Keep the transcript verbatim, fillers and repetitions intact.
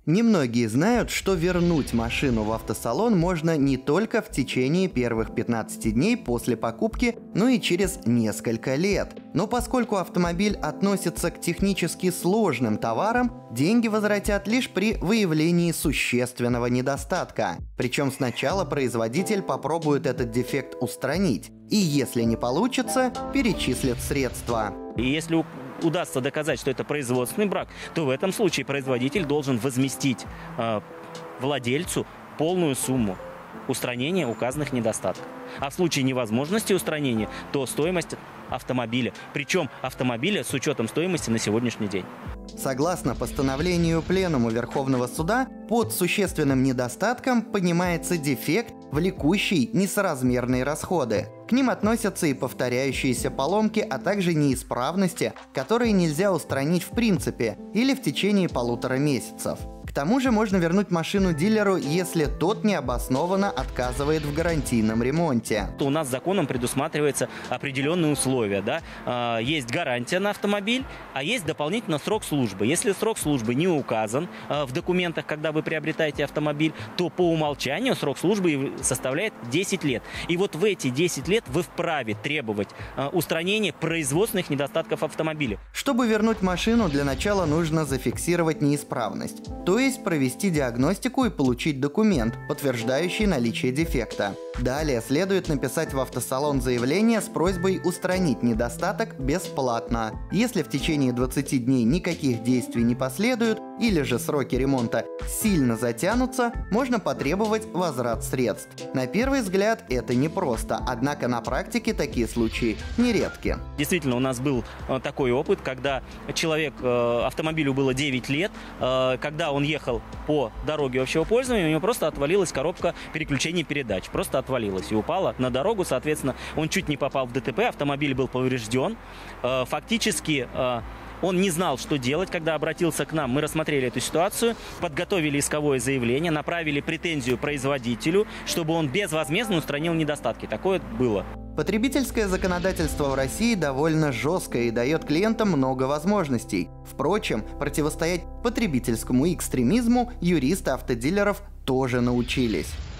Немногие знают, что вернуть машину в автосалон можно не только в течение первых пятнадцати дней после покупки, но и через несколько лет. Но поскольку автомобиль относится к технически сложным товарам, деньги возвратят лишь при выявлении существенного недостатка. Причем сначала производитель попробует этот дефект устранить, и если не получится, перечислит средства. И если удастся доказать, что это производственный брак, то в этом случае производитель должен возместить э, владельцу полную сумму устранения указанных недостатков. А в случае невозможности устранения, то стоимость автомобиля, причем автомобиля с учетом стоимости на сегодняшний день. Согласно постановлению Пленума Верховного Суда, под существенным недостатком понимается дефект, влекущий несоразмерные расходы. К ним относятся и повторяющиеся поломки, а также неисправности, которые нельзя устранить в принципе или в течение полутора месяцев. К тому же можно вернуть машину дилеру, если тот необоснованно отказывает в гарантийном ремонте. У нас законом предусматриваются определенные условия. Да? Есть гарантия на автомобиль, а есть дополнительно срок службы. Если срок службы не указан в документах, когда вы приобретаете автомобиль, то по умолчанию срок службы составляет десять лет. И вот в эти десять лет вы вправе требовать устранения производственных недостатков автомобиля. Чтобы вернуть машину, для начала нужно зафиксировать неисправность, то есть провести диагностику и получить документ, подтверждающий наличие дефекта. Далее следует написать в автосалон заявление с просьбой устранить недостаток бесплатно. Если в течение двадцати дней никаких действий не последует, или же сроки ремонта сильно затянутся, можно потребовать возврат средств. На первый взгляд это непросто, однако на практике такие случаи нередки. Действительно, у нас был такой опыт, когда человек, автомобилю было девять лет, когда он ехал по дороге общего пользования, у него просто отвалилась коробка переключения передач, просто отвалилась и упала на дорогу, соответственно, он чуть не попал в ДТП, автомобиль был поврежден, фактически он не знал, что делать, когда обратился к нам. Мы рассмотрели эту ситуацию, подготовили исковое заявление, направили претензию производителю, чтобы он безвозмездно устранил недостатки. Такое было. Потребительское законодательство в России довольно жесткое и дает клиентам много возможностей. Впрочем, противостоять потребительскому экстремизму юристы автодилеров тоже научились.